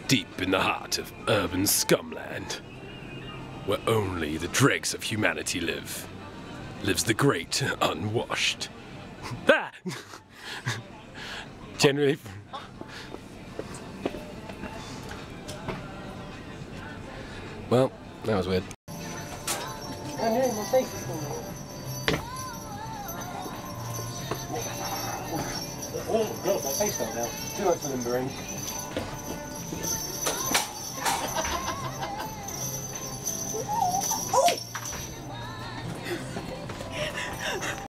deep in the heart of urban scumland, where only the dregs of humanity lives the great unwashed. Ah! Generally. Well, that was weird. Oh god, my face fell down. Too much limbering.